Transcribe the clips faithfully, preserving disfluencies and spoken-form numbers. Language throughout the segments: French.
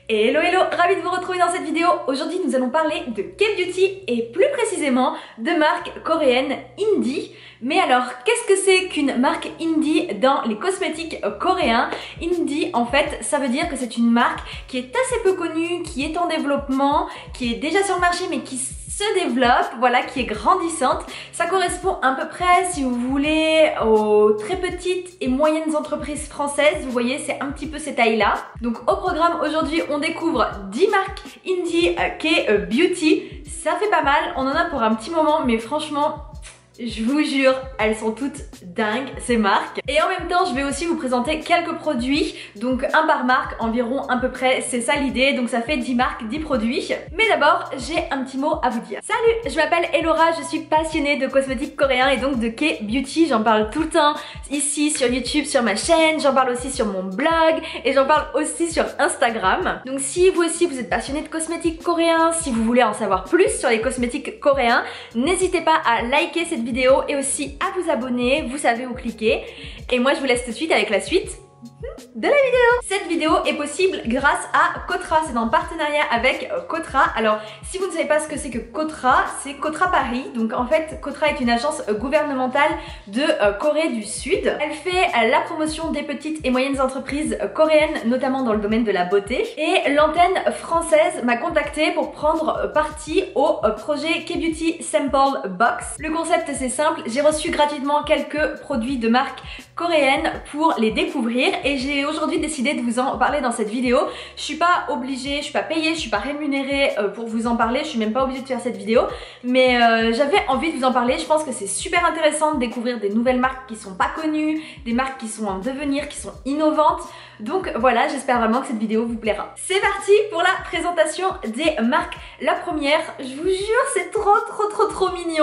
Hello hello, ravi de vous retrouver dans cette vidéo. Aujourd'hui nous allons parler de K-beauty et plus précisément de marque coréenne indie. Mais alors qu'est-ce que c'est qu'une marque indie dans les cosmétiques coréens? Indie en fait ça veut dire que c'est une marque qui est assez peu connue, qui est en développement, qui est déjà sur le marché mais qui se développe, voilà, qui est grandissante. Ça correspond à peu près, si vous voulez, aux très petites et moyennes entreprises françaises. Vous voyez, c'est un petit peu ces tailles-là. Donc au programme aujourd'hui, on découvre dix marques indie K-beauty. Ça fait pas mal, on en a pour un petit moment, mais franchement, je vous jure, elles sont toutes dingues ces marques. Et en même temps, je vais aussi vous présenter quelques produits, donc un par marque environ à peu près, c'est ça l'idée. Donc ça fait dix marques, dix produits. Mais d'abord, j'ai un petit mot à vous dire. Salut, je m'appelle Elora, je suis passionnée de cosmétiques coréens et donc de K-beauty. J'en parle tout le temps ici sur YouTube, sur ma chaîne, j'en parle aussi sur mon blog et j'en parle aussi sur Instagram. Donc si vous aussi vous êtes passionné de cosmétiques coréens, si vous voulez en savoir plus sur les cosmétiques coréens, n'hésitez pas à liker cette vidéo vidéo et aussi à vous abonner, vous savez où cliquer. Et moi je vous laisse tout de suite avec la suite de la vidéo. Cette vidéo est possible grâce à Kotra, c'est en partenariat avec Kotra. Alors si vous ne savez pas ce que c'est que Kotra, c'est Kotra Paris. Donc en fait Kotra est une agence gouvernementale de Corée du Sud. Elle fait la promotion des petites et moyennes entreprises coréennes, notamment dans le domaine de la beauté. Et l'antenne française m'a contactée pour prendre partie au projet K-beauty Sample Box. Le concept c'est simple, j'ai reçu gratuitement quelques produits de marques coréennes pour les découvrir et j'ai aujourd'hui décidé de vous en parler dans cette vidéo. Je suis pas obligée, je suis pas payée, je suis pas rémunérée pour vous en parler, je suis même pas obligée de faire cette vidéo, mais euh, j'avais envie de vous en parler. Je pense que c'est super intéressant de découvrir des nouvelles marques qui sont pas connues, des marques qui sont en devenir, qui sont innovantes. Donc voilà, j'espère vraiment que cette vidéo vous plaira. C'est parti pour la présentation des marques. La première, je vous jure, c'est trop trop trop trop mignon.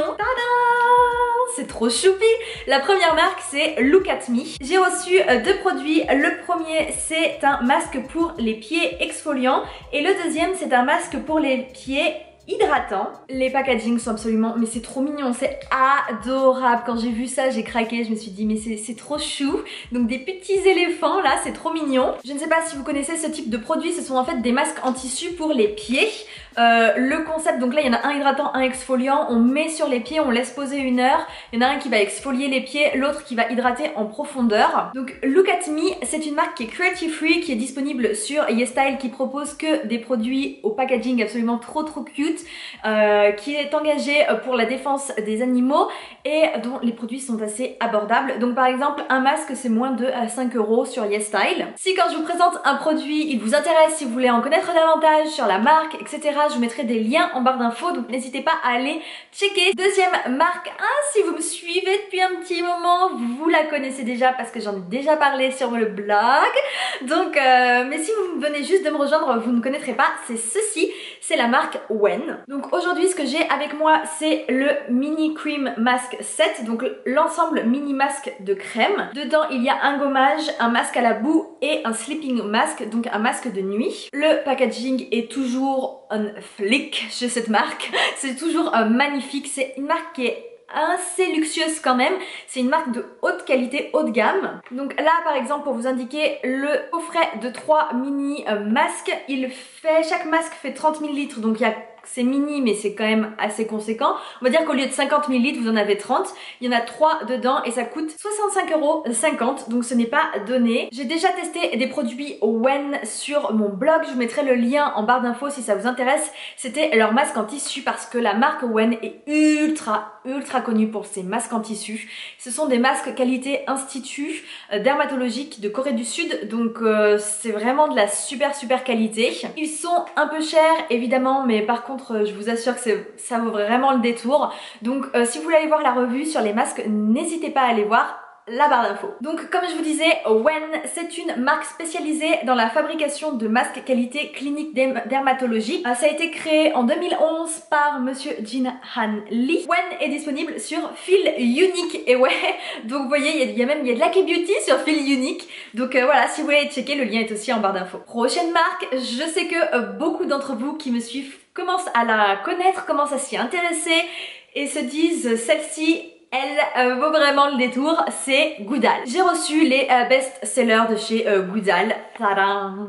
Tada! C'est trop choupi. La première marque, c'est Look at Me. J'ai reçu deux produits. Le premier, c'est un masque pour les pieds exfoliants et le deuxième, c'est un masque pour les pieds hydratant. Les packagings sont absolument, mais c'est trop mignon, c'est adorable. Quand j'ai vu ça, j'ai craqué, je me suis dit mais c'est trop chou. Donc des petits éléphants là, c'est trop mignon. Je ne sais pas si vous connaissez ce type de produit, ce sont en fait des masques en tissu pour les pieds. Euh, le concept, donc là il y en a un hydratant, un exfoliant, on met sur les pieds, on laisse poser une heure. Il y en a un qui va exfolier les pieds, l'autre qui va hydrater en profondeur. Donc Look at Me, c'est une marque qui est cruelty free, qui est disponible sur YesStyle, qui propose que des produits au packaging absolument trop trop cute. Euh, qui est engagé pour la défense des animaux et dont les produits sont assez abordables. Donc par exemple un masque c'est moins de cinq euros sur YesStyle. Si quand je vous présente un produit il vous intéresse, si vous voulez en connaître davantage sur la marque etc, je vous mettrai des liens en barre d'infos, donc n'hésitez pas à aller checker. Deuxième marque, ah, si vous me suivez depuis un petit moment vous la connaissez déjà parce que j'en ai déjà parlé sur le blog. Donc euh, mais si vous venez juste de me rejoindre vous ne connaîtrez pas, c'est ceci, c'est la marque Wen. Donc aujourd'hui ce que j'ai avec moi c'est le Mini Cream Mask Set, donc l'ensemble mini masque de crème. Dedans il y a un gommage, un masque à la boue et un sleeping mask, donc un masque de nuit. Le packaging est toujours un flic chez cette marque, c'est toujours euh, magnifique, c'est une marque qui est assez luxueuse quand même, c'est une marque de haute qualité, haut de gamme. Donc là par exemple pour vous indiquer le coffret de trois mini euh, masques, il fait, chaque masque fait trente millilitres, donc il y a c'est mini mais c'est quand même assez conséquent. On va dire qu'au lieu de cinquante millilitres vous en avez trente. Il y en a trois dedans et ça coûte soixante-cinq euros cinquante, donc ce n'est pas donné. J'ai déjà testé des produits Wen sur mon blog, je vous mettrai le lien en barre d'infos si ça vous intéresse. C'était leur masque en tissu parce que la marque Wen est ultra ultra connue pour ses masques en tissu. Ce sont des masques qualité institut euh, dermatologique de Corée du Sud, donc euh, c'est vraiment de la super super qualité. Ils sont un peu chers évidemment, mais par contre je vous assure que ça vaut vraiment le détour. Donc euh, si vous voulez aller voir la revue sur les masques, n'hésitez pas à aller voir la barre d'infos. Donc comme je vous disais, Wen c'est une marque spécialisée dans la fabrication de masques qualité clinique dermatologique. Euh, ça a été créé en deux mille onze par monsieur Jin Han Lee. Wen est disponible sur Feel Unique et ouais, donc vous voyez il y, y a même il y a de la K-beauty sur Feel Unique. Donc euh, voilà, si vous voulez checker, le lien est aussi en barre d'infos. Prochaine marque, je sais que euh, beaucoup d'entre vous qui me suivent commencent à la connaître, commencent à s'y intéresser et se disent celle-ci elle euh, vaut vraiment le détour, c'est Goudal. J'ai reçu les euh, best-sellers de chez euh, Goudal. Tadam!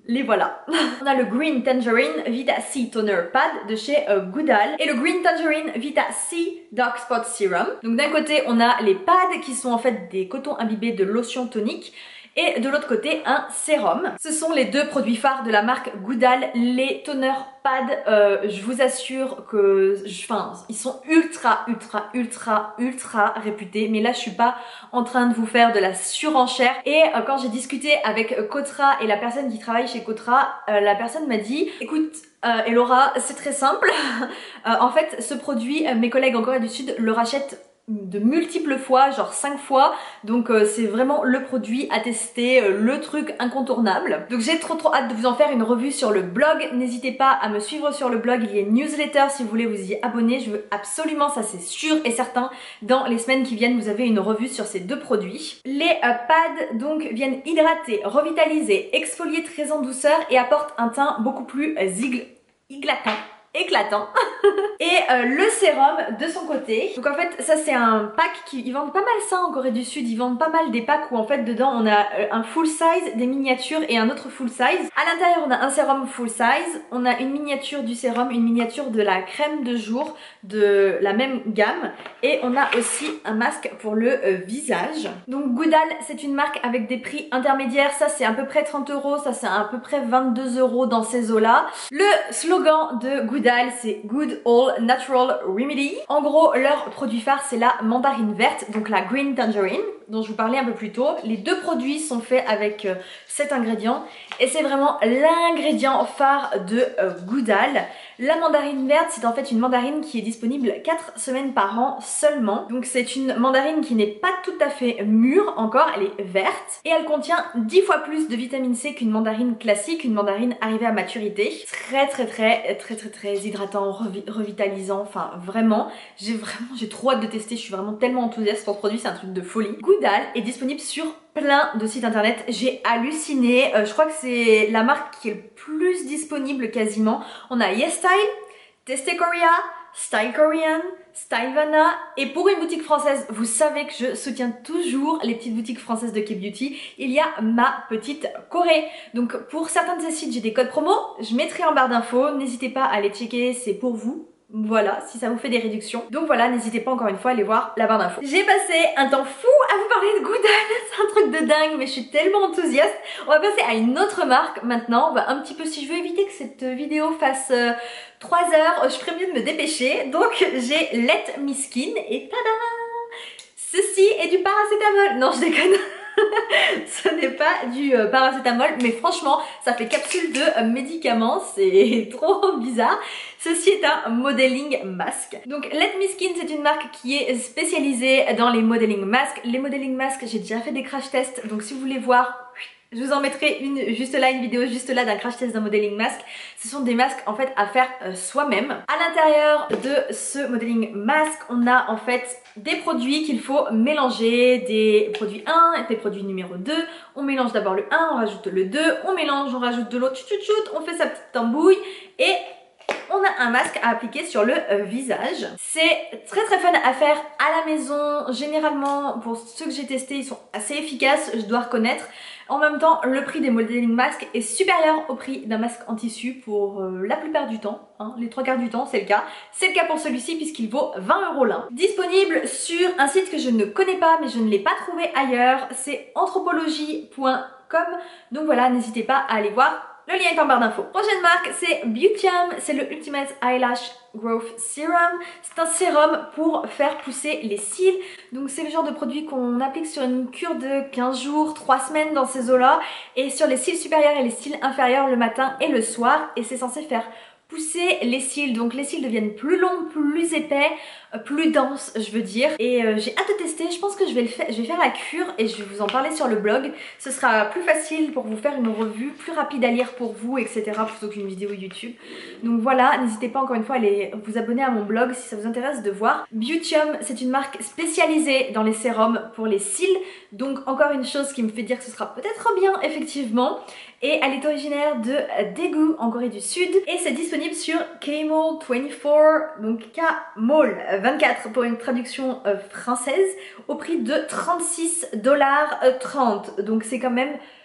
les voilà. On a le Green Tangerine Vita C Toner Pad de chez euh, Goodal et le Green Tangerine Vita C Dark Spot Serum. Donc d'un côté on a les pads qui sont en fait des cotons imbibés de lotion tonique et de l'autre côté un sérum. Ce sont les deux produits phares de la marque Goodal, les toners pads. Euh, je vous assure que, enfin, ils sont ultra, ultra, ultra, ultra réputés. Mais là, je suis pas en train de vous faire de la surenchère. Et euh, quand j'ai discuté avec Kotra et la personne qui travaille chez Kotra, euh, la personne m'a dit, écoute, euh, Elora, c'est très simple. euh, en fait, ce produit, euh, mes collègues en Corée du Sud le rachètent de multiples fois, genre cinq fois, donc euh, c'est vraiment le produit à tester, euh, le truc incontournable. Donc j'ai trop trop hâte de vous en faire une revue sur le blog. N'hésitez pas à me suivre sur le blog, il y a une newsletter si vous voulez vous y abonner. Je veux absolument, ça c'est sûr et certain, dans les semaines qui viennent vous avez une revue sur ces deux produits. Les euh, pads donc viennent hydrater, revitaliser, exfolier très en douceur et apportent un teint beaucoup plus euh, zigl... éclatant. éclatant et euh, le sérum de son côté. Donc en fait ça c'est un pack qui ils vendent pas mal ça en Corée du Sud, ils vendent pas mal des packs où en fait dedans on a euh, un full size, des miniatures et un autre full size. À l'intérieur on a un sérum full size, on a une miniature du sérum, une miniature de la crème de jour de la même gamme et on a aussi un masque pour le euh, visage. Donc Goodal c'est une marque avec des prix intermédiaires, ça c'est à peu près trente euros, ça c'est à peu près vingt-deux euros dans ces eaux là. Le slogan de Goodal c'est Good All Natural Remedy. En gros leur produit phare c'est la mandarine verte, donc la Green Tangerine dont je vous parlais un peu plus tôt. Les deux produits sont faits avec euh, cet ingrédient et c'est vraiment l'ingrédient phare de euh, Goodal. La mandarine verte c'est en fait une mandarine qui est disponible quatre semaines par an seulement. Donc c'est une mandarine qui n'est pas tout à fait mûre encore, elle est verte et elle contient dix fois plus de vitamine C qu'une mandarine classique, une mandarine arrivée à maturité. Très très très très très très hydratant, revi revitalisant, enfin vraiment, j'ai vraiment j'ai trop hâte de tester, je suis vraiment tellement enthousiaste pour ce produit, c'est un truc de folie. Goodal est disponible sur plein de sites internet, j'ai halluciné, euh, je crois que c'est la marque qui est le plus disponible quasiment. On a YesStyle, Teste Korea, Style Korean, Stylevana et pour une boutique française, vous savez que je soutiens toujours les petites boutiques françaises de K-Beauty, il y a Ma Petite Corée. Donc pour certains de ces sites j'ai des codes promo, je mettrai en barre d'infos, n'hésitez pas à les checker, c'est pour vous. Voilà, si ça vous fait des réductions. Donc voilà, n'hésitez pas encore une fois à aller voir la barre d'infos. J'ai passé un temps fou à vous parler de Goodal, c'est un truc de dingue, mais je suis tellement enthousiaste. On va passer à une autre marque maintenant. On va un petit peu, si je veux éviter que cette vidéo fasse euh, trois heures, je ferais mieux de me dépêcher. Donc j'ai Let Me Skin et tada! Ceci est du paracétamol. Non, je déconne. Ce n'est pas du euh, paracétamol, mais franchement ça fait capsule de euh, médicaments, c'est trop bizarre. Ceci est un modeling masque. Donc Let Me Skin c'est une marque qui est spécialisée dans les modeling masques. Les modeling masques j'ai déjà fait des crash tests, donc si vous voulez voir, je vous en mettrai une juste là, une vidéo juste là d'un crash test d'un modeling masque. Ce sont des masques en fait à faire euh, soi-même. À l'intérieur de ce modeling masque, on a en fait des produits qu'il faut mélanger, des produits un et des produits numéro deux. On mélange d'abord le un, on rajoute le deux, on mélange, on rajoute de l'autre, chut chut chut, on fait sa petite tambouille et on a un masque à appliquer sur le euh, visage. C'est très très fun à faire à la maison. Généralement, pour ceux que j'ai testés, ils sont assez efficaces, je dois reconnaître. En même temps, le prix des modeling masques est supérieur au prix d'un masque en tissu pour euh, la plupart du temps. Hein, les trois quarts du temps, c'est le cas. C'est le cas pour celui-ci puisqu'il vaut vingt euros l'un. Disponible sur un site que je ne connais pas, mais je ne l'ai pas trouvé ailleurs. C'est anthropologie point com. Donc voilà, n'hésitez pas à aller voir. Le lien est en barre d'infos. Prochaine marque, c'est Beautyum, c'est le Ultimate Eyelash Growth Serum. C'est un sérum pour faire pousser les cils. Donc c'est le genre de produit qu'on applique sur une cure de quinze jours, trois semaines dans ces eaux-là. Et sur les cils supérieurs et les cils inférieurs le matin et le soir. Et c'est censé faire pousser les cils, donc les cils deviennent plus longs, plus épais, euh, plus denses je veux dire, et euh, j'ai hâte de tester. Je pense que je vais, le faire, je vais faire la cure et je vais vous en parler sur le blog. Ce sera plus facile pour vous faire une revue, plus rapide à lire pour vous, etc, plutôt qu'une vidéo YouTube. Donc voilà, n'hésitez pas encore une fois à aller vous abonner à mon blog si ça vous intéresse de voir. Beautyum c'est une marque spécialisée dans les sérums pour les cils, donc encore une chose qui me fait dire que ce sera peut-être bien effectivement. Et elle est originaire de Daegu en Corée du Sud et c'est disponible sur K-Mall vingt-quatre, donc K-Mall vingt-quatre pour une traduction euh, française au prix de trente-six dollars trente. Donc c'est quand même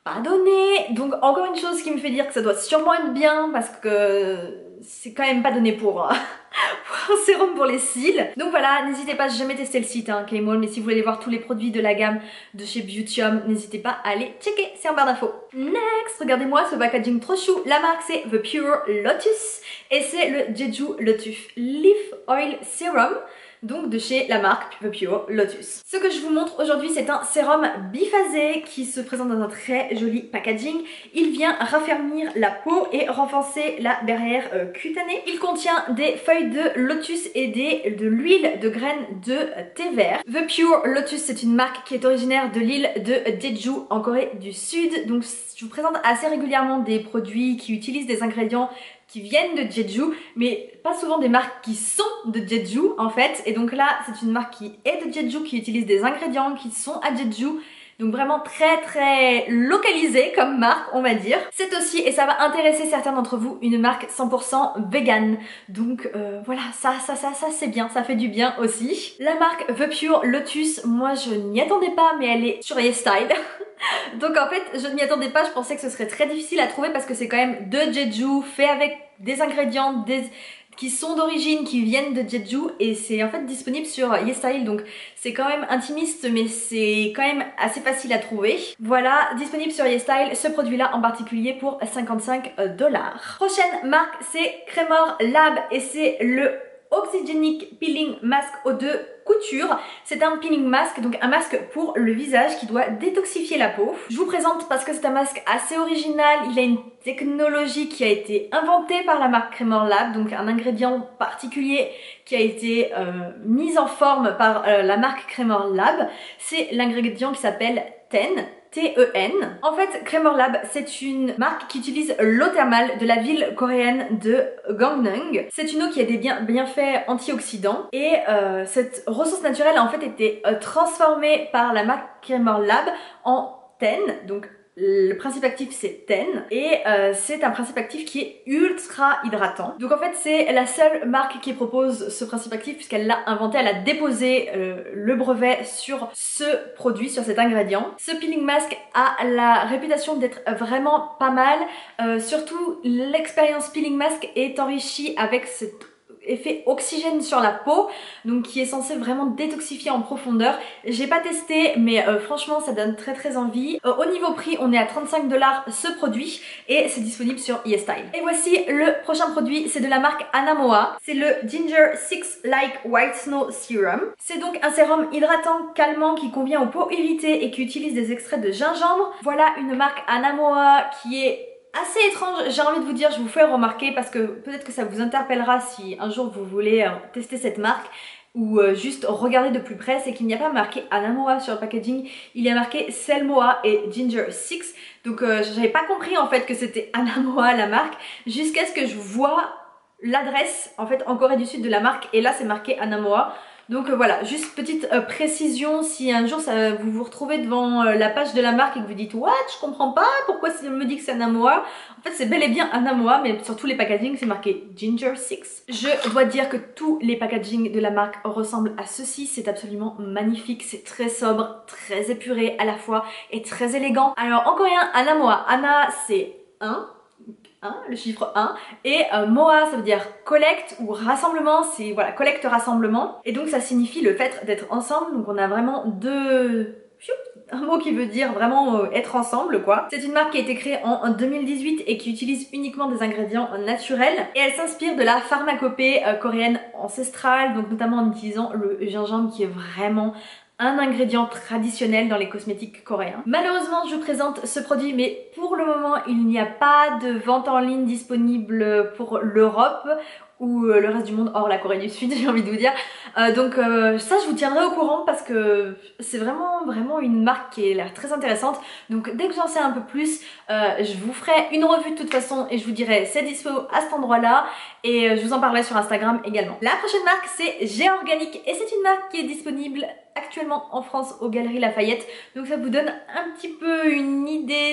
pas donné. Donc encore une chose qui me fait dire que ça doit sûrement être bien parce que c'est quand même pas donné pour, pour un sérum pour les cils. Donc voilà, n'hésitez pas, j'ai jamais testé le site hein, K-Mall, mais si vous voulez voir tous les produits de la gamme de chez Beautyum, n'hésitez pas à aller checker, c'est en barre d'infos. Next, regardez-moi ce packaging trop chou. La marque c'est The Pure Lotus et c'est le Jeju Lotus Leaf Oil Serum, donc de chez la marque The Pure Lotus. Ce que je vous montre aujourd'hui, c'est un sérum biphasé qui se présente dans un très joli packaging. Il vient raffermir la peau et renforcer la barrière euh, cutanée. Il contient des feuilles de lotus et des, de l'huile de graines de thé vert. The Pure Lotus, c'est une marque qui est originaire de l'île de Jeju en Corée du Sud. Donc je vous présente assez régulièrement des produits qui utilisent des ingrédients qui viennent de Jeju, mais pas souvent des marques qui sont de Jeju en fait. Et donc là, c'est une marque qui est de Jeju, qui utilise des ingrédients qui sont à Jeju. Donc vraiment très très localisée comme marque, on va dire. C'est aussi, et ça va intéresser certains d'entre vous, une marque cent pour cent vegan. Donc euh, voilà, ça, ça, ça, ça c'est bien, ça fait du bien aussi. La marque The Pure Lotus, moi je n'y attendais pas, mais elle est sur YesStyle. Donc en fait, je ne m'y attendais pas, je pensais que ce serait très difficile à trouver parce que c'est quand même de Jeju, fait avec des ingrédients des... qui sont d'origine, qui viennent de Jeju, et c'est en fait disponible sur YesStyle, donc c'est quand même intimiste mais c'est quand même assez facile à trouver. Voilà, disponible sur YesStyle, ce produit là en particulier pour cinquante-cinq dollars. Prochaine marque c'est Cremor Lab et c'est le Oxygenic Peeling Mask O deux couture. C'est un peeling mask, donc un masque pour le visage qui doit détoxifier la peau. Je vous présente parce que c'est un masque assez original, il a une technologie qui a été inventée par la marque Cremor Lab, donc un ingrédient particulier qui a été euh, mis en forme par euh, la marque Cremor Lab. C'est l'ingrédient qui s'appelle Ten. T E N. En fait, Cremor Lab, c'est une marque qui utilise l'eau thermale de la ville coréenne de Gangneung. C'est une eau qui a des bien, bienfaits antioxydants et euh, cette ressource naturelle a en fait été euh, transformée par la marque Cremor Lab en Ten, donc le principe actif c'est Ten et euh, c'est un principe actif qui est ultra hydratant. Donc en fait c'est la seule marque qui propose ce principe actif puisqu'elle l'a inventé, elle a déposé euh, le brevet sur ce produit, sur cet ingrédient. Ce peeling mask a la réputation d'être vraiment pas mal, euh, surtout l'expérience peeling mask est enrichie avec cette effet oxygène sur la peau, donc qui est censé vraiment détoxifier en profondeur. J'ai pas testé mais euh, franchement ça donne très très envie. Euh, au niveau prix on est à trente-cinq dollars ce produit et c'est disponible sur YesStyle. Et voici le prochain produit, c'est de la marque Anamoa, c'est le Ginger six Like White Snow Serum. C'est donc un sérum hydratant calmant qui convient aux peaux irritées et qui utilise des extraits de gingembre. Voilà une marque Anamoa qui est assez étrange, j'ai envie de vous dire, je vous fais remarquer parce que peut-être que ça vous interpellera si un jour vous voulez euh, tester cette marque ou euh, juste regarder de plus près, c'est qu'il n'y a pas marqué Anamoa sur le packaging, il y a marqué Selmoa et Ginger six, donc euh, j'avais pas compris en fait que c'était Anamoa la marque jusqu'à ce que je vois l'adresse en fait en Corée du Sud de la marque et là c'est marqué Anamoa. Donc euh, voilà, juste petite euh, précision, si un jour ça, vous vous retrouvez devant euh, la page de la marque et que vous dites what, je comprends pas, pourquoi on me dit que c'est Anamoa, en fait c'est bel et bien Anamoa, mais sur tous les packagings c'est marqué Ginger six. Je dois dire que tous les packagings de la marque ressemblent à ceci, c'est absolument magnifique, c'est très sobre, très épuré à la fois et très élégant. Alors en coréen, Anamoa, Ana c'est un. Hein, le chiffre un, et euh, Moa ça veut dire collecte ou rassemblement, c'est voilà, collecte rassemblement, et donc ça signifie le fait d'être ensemble, donc on a vraiment deux... un mot qui veut dire vraiment euh, être ensemble quoi. C'est une marque qui a été créée en, en deux mille dix-huit et qui utilise uniquement des ingrédients naturels et elle s'inspire de la pharmacopée euh, coréenne ancestrale, donc notamment en utilisant le gingembre qui est vraiment un ingrédient traditionnel dans les cosmétiques coréens. Malheureusement je vous présente ce produit mais pour le moment il n'y a pas de vente en ligne disponible pour l'Europe ou le reste du monde hors la Corée du Sud, j'ai envie de vous dire. Euh, donc euh, ça je vous tiendrai au courant parce que c'est vraiment vraiment une marque qui a l'air très intéressante. Donc dès que j'en sais un peu plus, euh, je vous ferai une revue de toute façon et je vous dirai c'est dispo à cet endroit là et je vous en parlerai sur Instagram également. La prochaine marque c'est G-Organic et c'est une marque qui est disponible actuellement en France aux Galeries Lafayette. Donc ça vous donne un petit peu une idée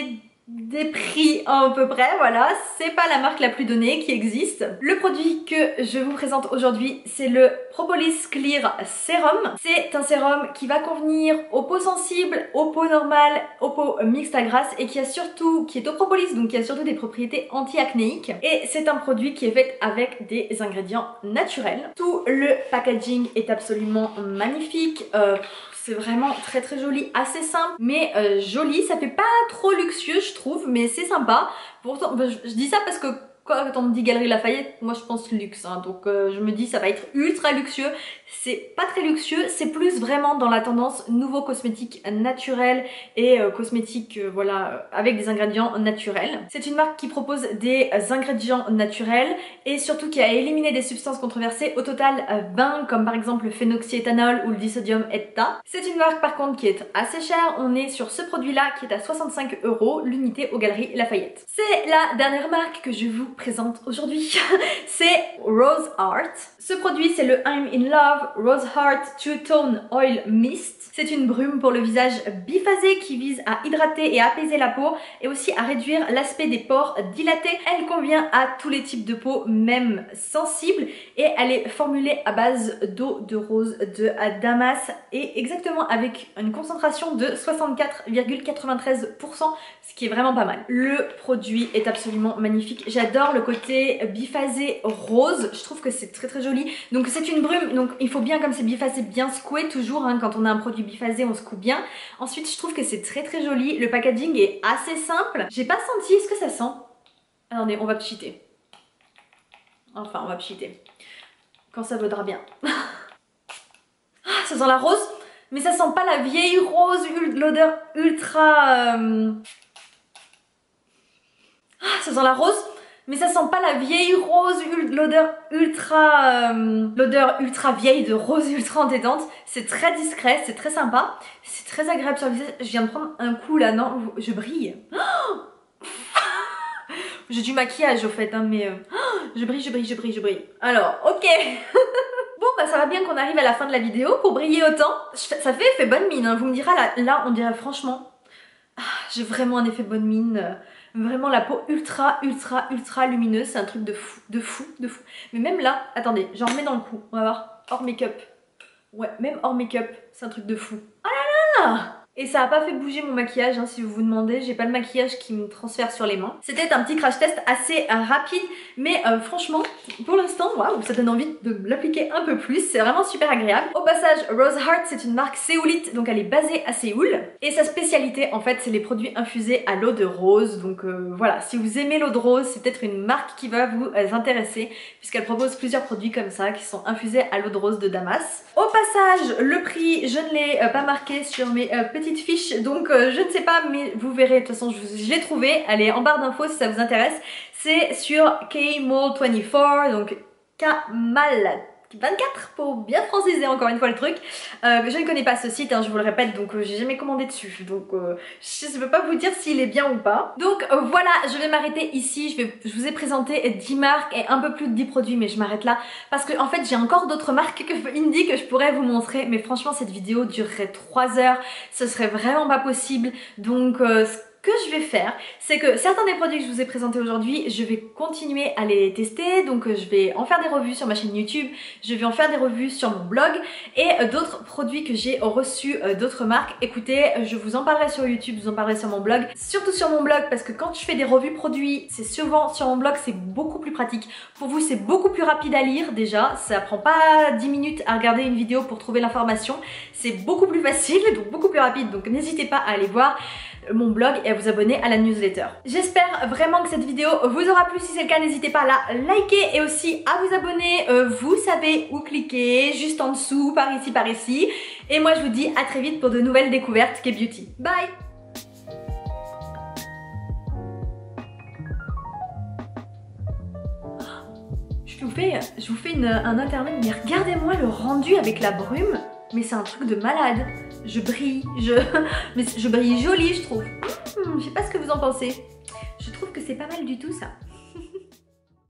des prix à peu près, voilà, c'est pas la marque la plus donnée qui existe. Le produit que je vous présente aujourd'hui, c'est le Propolis Clear Serum. C'est un sérum qui va convenir aux peaux sensibles, aux peaux normales, aux peaux mixtes à grasse et qui a surtout, qui est au propolis, donc qui a surtout des propriétés anti-acnéiques. Et c'est un produit qui est fait avec des ingrédients naturels. Tout le packaging est absolument magnifique. Euh, C'est vraiment très très joli, assez simple, mais euh, joli. Ça fait pas trop luxueux, je trouve, mais c'est sympa. Pourtant, bah, je, je dis ça parce que quand on me dit Galeries Lafayette, moi je pense luxe, hein, donc euh, je me dis ça va être ultra luxueux. C'est pas très luxueux, c'est plus vraiment dans la tendance nouveau cosmétique naturel et euh, cosmétique euh, voilà, avec des ingrédients naturels. C'est une marque qui propose des ingrédients naturels et surtout qui a éliminé des substances controversées, au total euh, vingt, comme par exemple le phénoxyéthanol ou le disodium etta. C'est une marque par contre qui est assez chère, on est sur ce produit là qui est à soixante-cinq euros l'unité aux Galeries Lafayette. C'est la dernière marque que je vous présente aujourd'hui, c'est Rose Art. Ce produit c'est le I'm in Love Rose Heart Two Tone Oil Mist. C'est une brume pour le visage biphasé qui vise à hydrater et apaiser la peau et aussi à réduire l'aspect des pores dilatés. Elle convient à tous les types de peau, même sensibles, et elle est formulée à base d'eau de rose de Damas et exactement avec une concentration de soixante-quatre virgule quatre-vingt-treize pour cent, ce qui est vraiment pas mal. Le produit est absolument magnifique. J'adore le côté biphasé rose, je trouve que c'est très très joli. Donc c'est une brume, donc il faut bien, comme c'est biphasé, bien secouer toujours, hein, quand on a un produit biphasé on secoue bien. Ensuite je trouve que c'est très très joli, le packaging est assez simple. J'ai pas senti, est-ce que ça sent? Attendez, on va pchiter. Enfin on va pchiter. Quand ça vaudra bien. Ah, ça sent la rose, mais ça sent pas la vieille rose, l'odeur ultra... Euh... Ah, ça sent la rose, mais ça sent pas la vieille rose, l'odeur ultra... Euh, l'odeur ultra vieille de rose ultra entêtante. C'est très discret, c'est très sympa. C'est très agréable sur le visage. Je viens de prendre un coup là, non? Je brille. Oh, j'ai du maquillage au fait, hein, mais... Euh, je brille, je brille, je brille, je brille. Alors, ok. Bon bah ça va bien qu'on arrive à la fin de la vidéo pour briller autant. Ça fait effet bonne mine, hein. Vous me direz là, là on dirait franchement... Ah, j'ai vraiment un effet bonne mine. Vraiment la peau ultra ultra ultra lumineuse, c'est un truc de fou, de fou, de fou. Mais même là, attendez, j'en remets dans le cou, on va voir, hors make-up. Ouais, même hors make-up, c'est un truc de fou. Oh là là! Et ça a pas fait bouger mon maquillage, hein, si vous vous demandez, j'ai pas le maquillage qui me transfère sur les mains. C'était un petit crash test assez euh, rapide, mais euh, franchement, pour l'instant, waouh, ça donne envie de l'appliquer un peu plus, c'est vraiment super agréable. Au passage, Rose Heart, c'est une marque séoulite, donc elle est basée à Séoul. Et sa spécialité, en fait, c'est les produits infusés à l'eau de rose. Donc euh, voilà, si vous aimez l'eau de rose, c'est peut-être une marque qui va vous euh, intéresser, puisqu'elle propose plusieurs produits comme ça, qui sont infusés à l'eau de rose de Damas. Au passage, le prix, je ne l'ai euh, pas marqué sur mes euh, petits fiche, donc euh, je ne sais pas, mais vous verrez, de toute façon je, je l'ai trouvé, elle est en barre d'infos si ça vous intéresse. C'est sur K Mall vingt-quatre, donc Kamal vingt-quatre pour bien franciser encore une fois le truc. Euh, je ne connais pas ce site, hein, je vous le répète, donc euh, j'ai jamais commandé dessus, donc euh, je ne peux pas vous dire s'il est bien ou pas. Donc euh, voilà, je vais m'arrêter ici, je, vais, je vous ai présenté dix marques et un peu plus de dix produits, mais je m'arrête là parce que en fait j'ai encore d'autres marques que indie que je pourrais vous montrer, mais franchement cette vidéo durerait trois heures, ce serait vraiment pas possible, donc euh, que je vais faire, c'est que certains des produits que je vous ai présentés aujourd'hui, je vais continuer à les tester, donc je vais en faire des revues sur ma chaîne YouTube, je vais en faire des revues sur mon blog, et d'autres produits que j'ai reçus d'autres marques, écoutez, je vous en parlerai sur YouTube, je vous en parlerai sur mon blog, surtout sur mon blog, parce que quand je fais des revues produits, c'est souvent sur mon blog, c'est beaucoup plus pratique. Pour vous, c'est beaucoup plus rapide à lire déjà, ça prend pas dix minutes à regarder une vidéo pour trouver l'information, c'est beaucoup plus facile, donc beaucoup plus rapide, donc n'hésitez pas à aller voir mon blog et à vous abonner à la newsletter. J'espère vraiment que cette vidéo vous aura plu. Si c'est le cas, n'hésitez pas à la liker et aussi à vous abonner. Euh, vous savez où cliquer, juste en dessous, par ici, par ici. Et moi je vous dis à très vite pour de nouvelles découvertes K-Beauty. Bye! Je vous fais, je vous fais une, un intermède, mais regardez-moi le rendu avec la brume. Mais c'est un truc de malade. Je brille, je, mais je brille jolie, je trouve. Mmh, je sais pas ce que vous en pensez. Je trouve que c'est pas mal du tout ça.